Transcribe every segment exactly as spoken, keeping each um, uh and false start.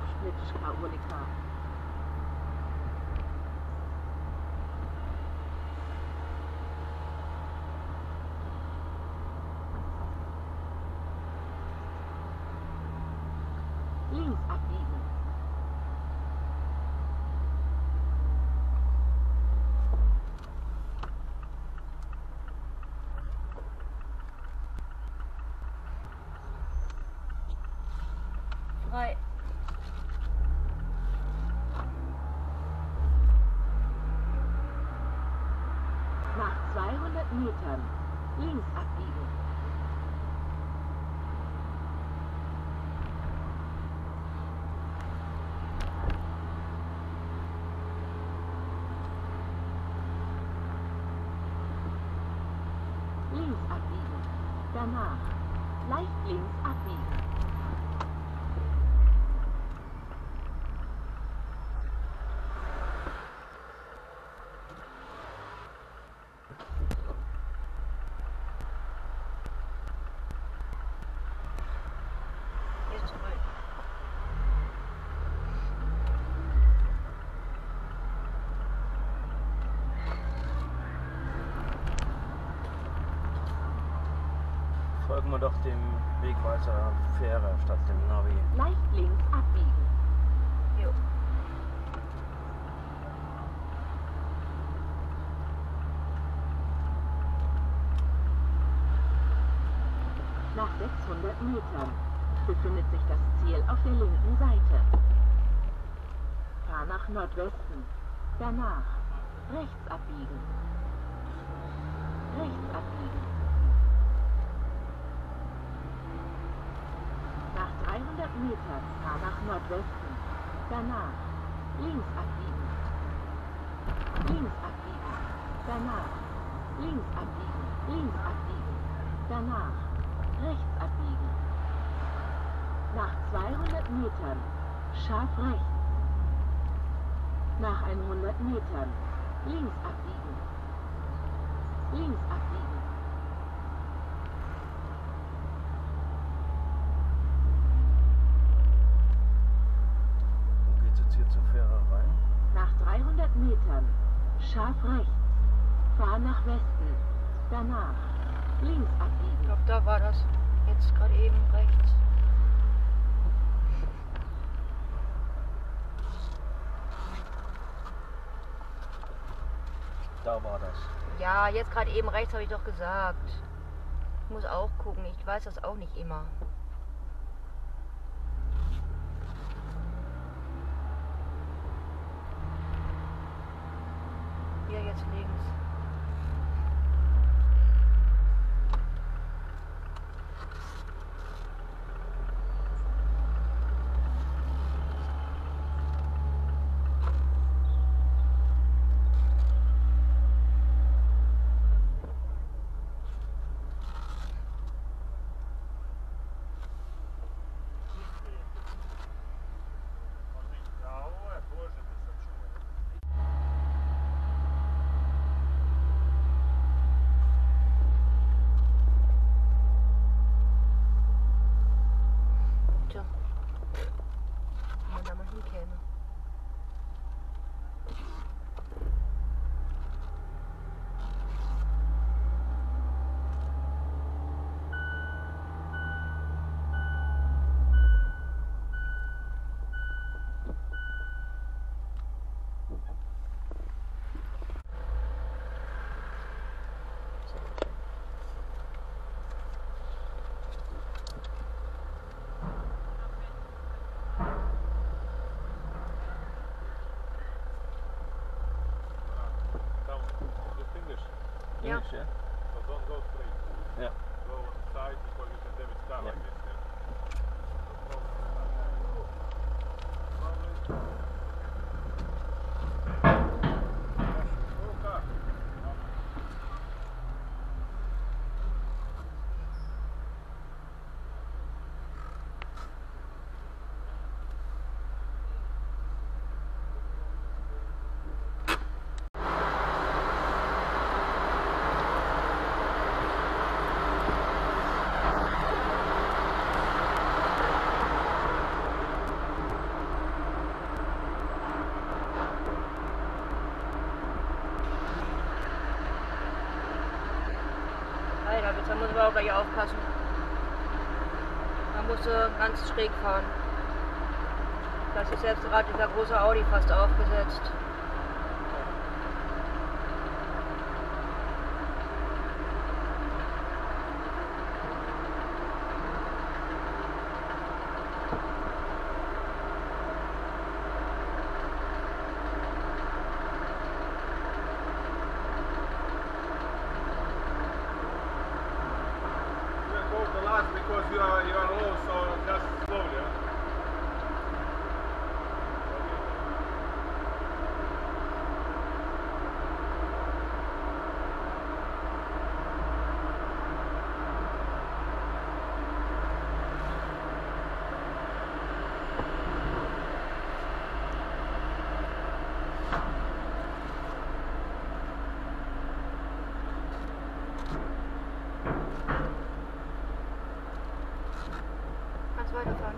Špletiška ulica. Links abbiegen. Frei. Nach zweihundert Metern links abbiegen. Links abbiegen. Danach leicht links abbiegen. Hier zurück. Folgen wir doch dem Wegweiser Fähre statt dem Navi. Leicht links abbiegen. Jo. Nach sechshundert Metern befindet sich das Ziel auf der linken Seite. Fahr nach Nordwesten. Danach rechts abbiegen. Rechts abbiegen. Nach dreihundert Metern fahr nach Nordwesten. Danach links abbiegen. Links abbiegen. Danach links abbiegen. Links abbiegen. Danach rechts abbiegen. Nach zweihundert Metern scharf rechts. Nach hundert Metern links abbiegen. Links abbiegen. Wo geht's jetzt hier zur Fähre rein? Nach dreihundert Metern scharf rechts. Fahr nach Westen. Danach links Ich abbiegen. glaube, da war das. Jetzt gerade eben rechts. Da war das. Ja, jetzt gerade eben rechts habe ich doch gesagt. Ich muss auch gucken. Ich weiß das auch nicht immer. Hier jetzt links. Tja. Wenn man da mal hinkäme. Yeah. English, yeah? So don't go straight. Yeah. Go on the side because you can damage car like Yeah. this. Yeah? Slowly. Go car. Da muss man auch gleich aufpassen. Man muss äh, ganz schräg fahren. Da ist selbst gerade dieser große Audi fast aufgesetzt. Because you are you are low, so just slowly. Huh? Weiterfahren.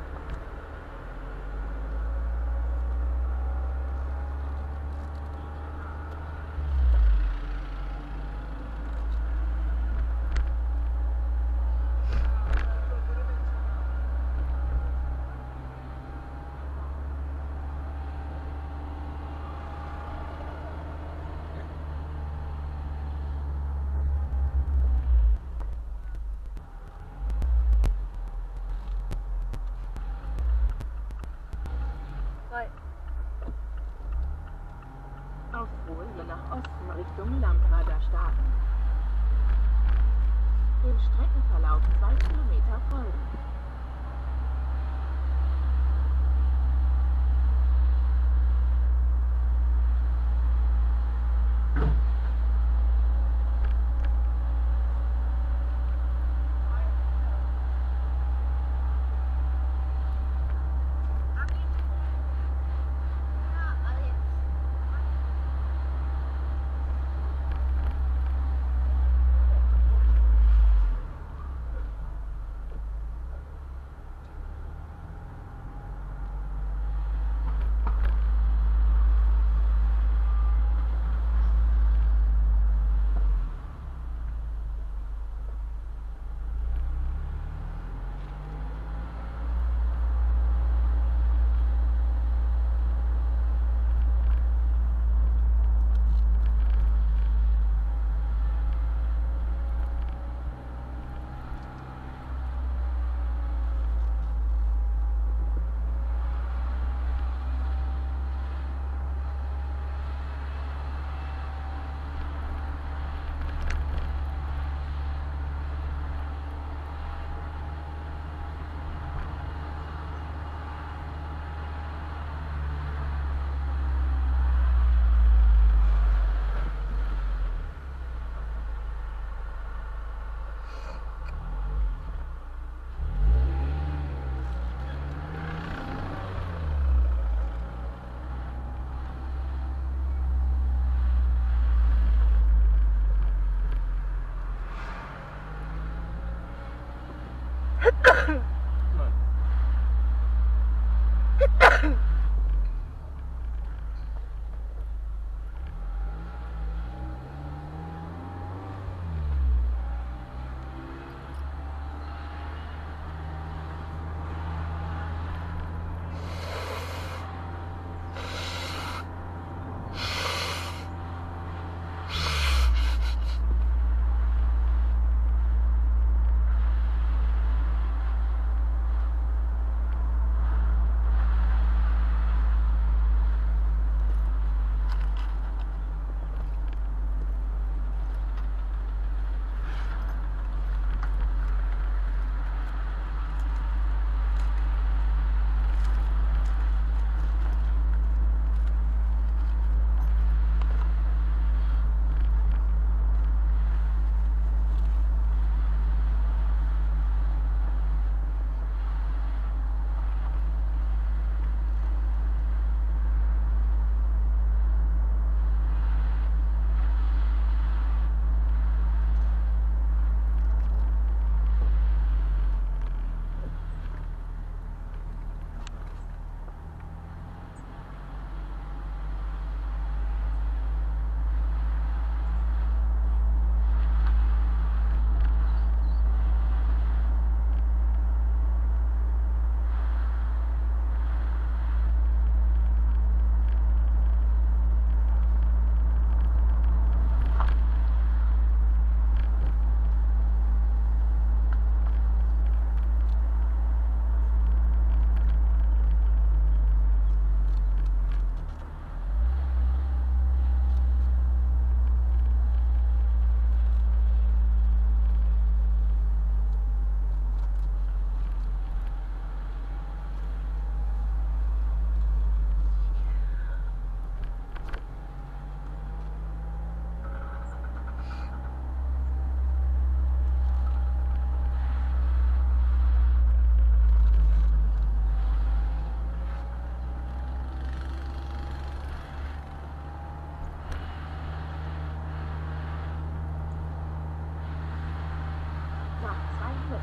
Auf Folie nach Osten Richtung Lampada starten. Dem Streckenverlauf zwei Kilometer folgen.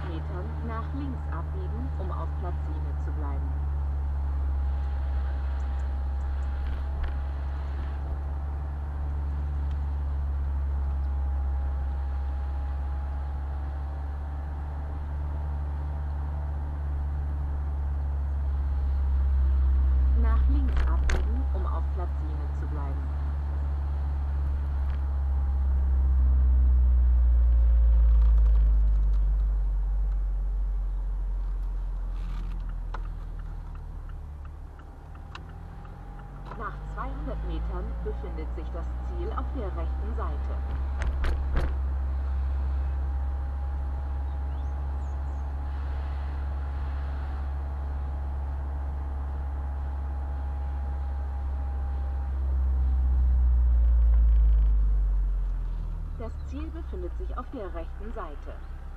Metern nach links abbiegen, um auf Platz sieben zu bleiben. Nach links abbiegen, um auf Platz sieben zu bleiben. Nach zweihundert Metern befindet sich das Ziel auf der rechten Seite. Das Ziel befindet sich auf der rechten Seite.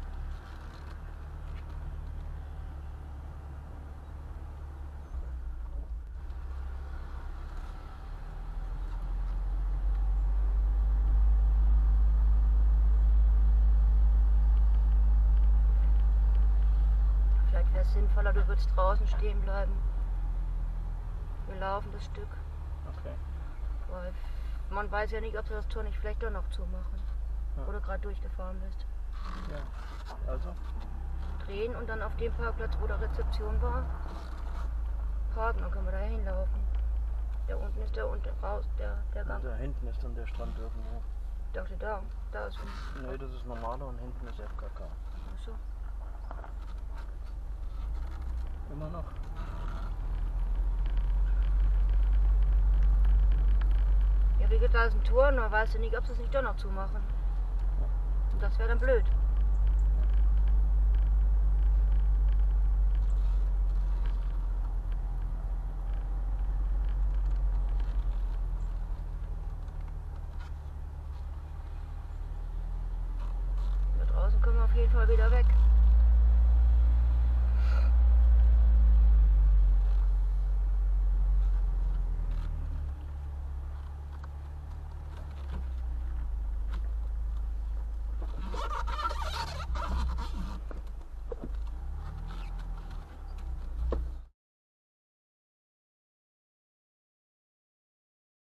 Vielleicht wäre es sinnvoller, du würdest draußen stehen bleiben. Wir laufen das Stück. Okay. Weil man weiß ja nicht, ob sie das Tor nicht vielleicht doch noch zumachen. Ja. Oder gerade durchgefahren bist. Ja. Also? Drehen und dann auf dem Parkplatz, wo der Rezeption war, parken, dann können wir da hinlaufen. Da unten ist der unten raus, der, der Gang. Da hinten ist dann der Strand irgendwo. Ich dachte da, da ist ein. Nee, das ist normaler und hinten ist F K K. Achso. Immer noch. Ja, wie gesagt, da ist ein Tor, nur weißt du nicht, ob sie es nicht doch noch zumachen. Und das wäre dann blöd. Da draußen können wir auf jeden Fall wieder weg.